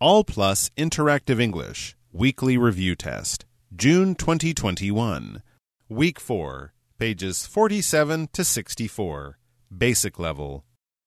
All Plus Interactive English Weekly Review Test, June 2021. Week 4, pages 47 to 64. Basic Level.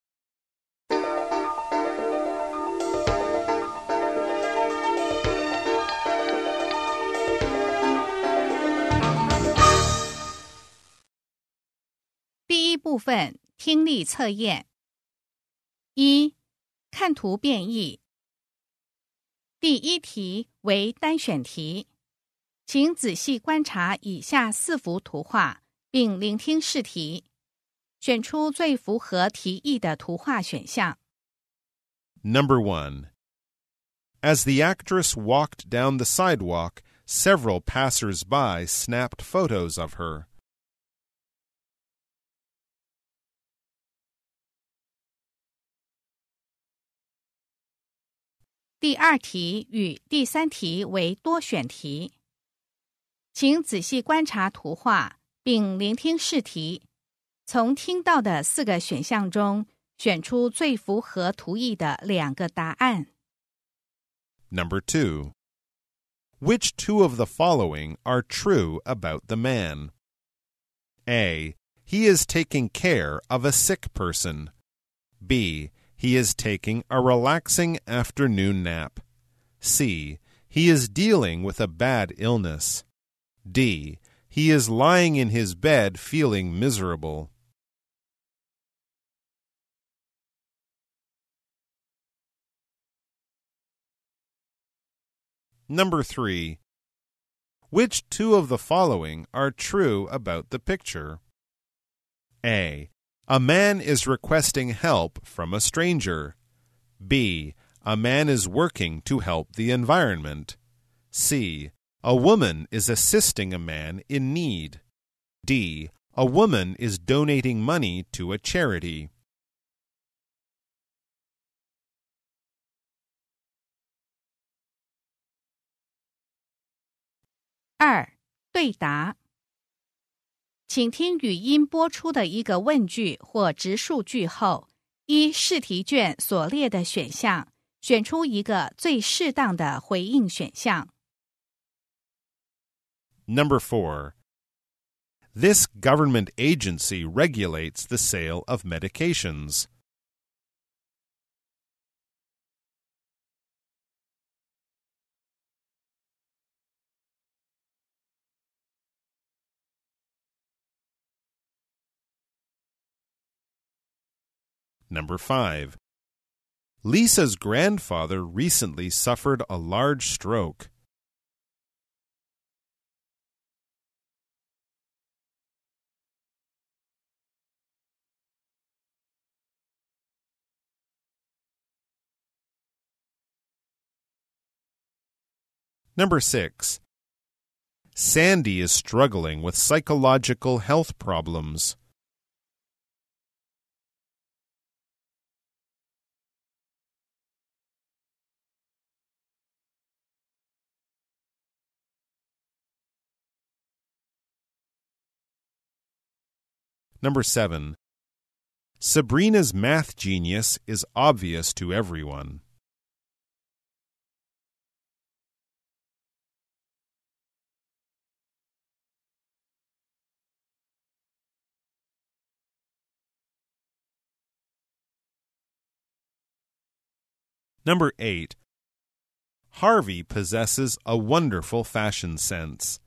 第一部分听力测验。1. 看图变译。第一题为单选题，请仔细观察以下4幅图画，并聆听试题，选出最符合题意的图画选项。 Number 1. As the actress walked down the sidewalk, several passers-by snapped photos of her. 第二题与第3题为多选题，请仔细观察图画，并聆听试题，从听到的4个选项中选出最符合图意的2个答案。 Number 2. Which 2 of the following are true about the man? A. He is taking care of a sick person. B. He is taking a relaxing afternoon nap. C. He is dealing with a bad illness. D. He is lying in his bed feeling miserable. 3. Which 2 of the following are true about the picture? A. A man is requesting help from a stranger. B. A man is working to help the environment. C. A woman is assisting a man in need. D. A woman is donating money to a charity. 2. 对答。请听语音播出的一个问句或直述句后，依试题卷所列的选项，选出一个最适当的回应选项。 Number 4. This government agency regulates the sale of medications. Number 5. Lisa's grandfather recently suffered a large stroke. Number 6. Sandy is struggling with psychological health problems. Number 7. Sabrina's math genius is obvious to everyone. Number 8. Harvey possesses a wonderful fashion sense.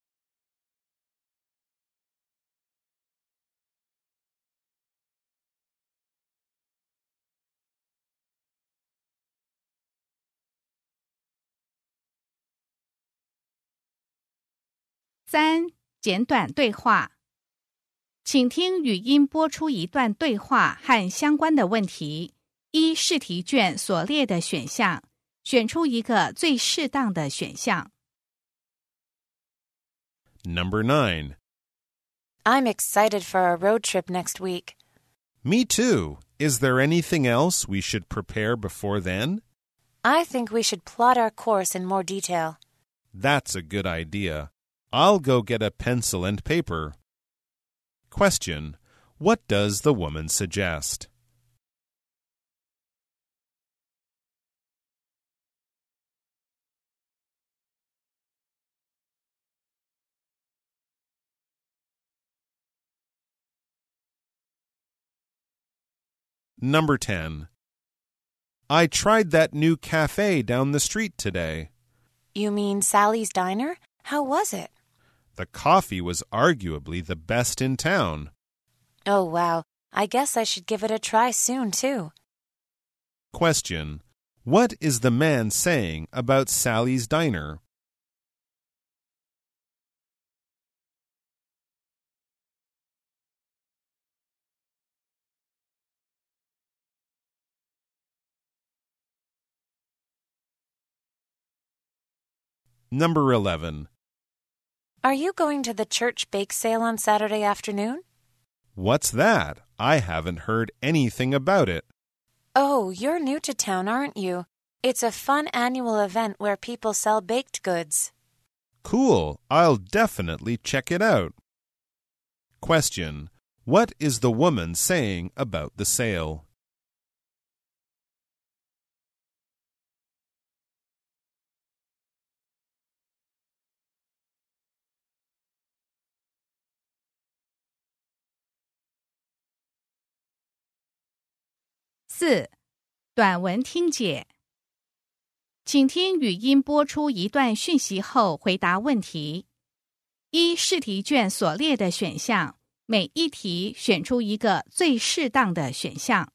3. 简短对话。请听语音播出一段对话和相关的问题，依试题卷所列的选项，选出一个最适当的选项。 Number 9. I'm excited for our road trip next week. Me too. Is there anything else we should prepare before then? I think we should plot our course in more detail. That's a good idea. I'll go get a pencil and paper. Question. What does the woman suggest? Number 10. I tried that new cafe down the street today. You mean Sally's Diner? How was it? The coffee was arguably the best in town. Oh, wow. I guess I should give it a try soon, too. Question. What is the man saying about Sally's Diner? Number 11. Are you going to the church bake sale on Saturday afternoon? What's that? I haven't heard anything about it. Oh, you're new to town, aren't you? It's a fun annual event where people sell baked goods. Cool. I'll definitely check it out. Question. What is the woman saying about the sale? 4. 短文听解。请听语音播出一段讯息后回答问题。依试题卷所列的选项，每一题选出一个最适当的选项。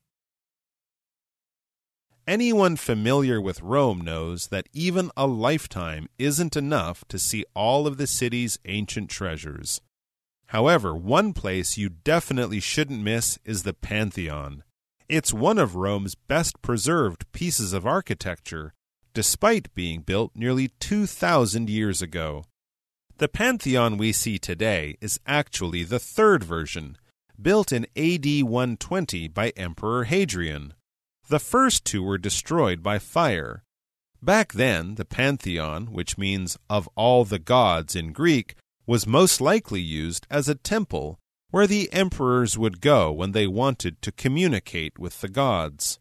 Anyone familiar with Rome knows that even a lifetime isn't enough to see all of the city's ancient treasures. However, one place you definitely shouldn't miss is the Pantheon. It's one of Rome's best preserved pieces of architecture, despite being built nearly 2,000 years ago. The Pantheon we see today is actually the third version, built in AD 120 by Emperor Hadrian. The first two were destroyed by fire. Back then, the Pantheon, which means of all the gods in Greek, was most likely used as a temple where the emperors would go when they wanted to communicate with the gods.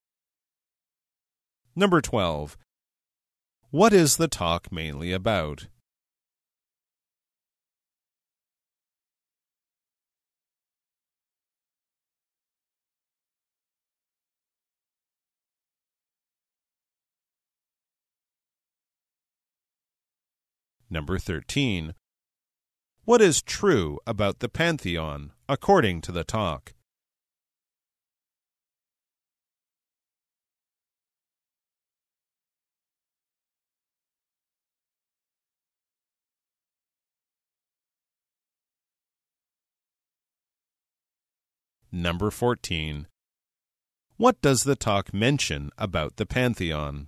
Number 12. What is the talk mainly about? Number 13. What is true about the Pantheon, according to the talk? Number 14. What does the talk mention about the Pantheon?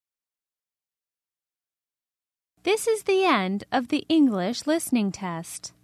This is the end of the English listening test.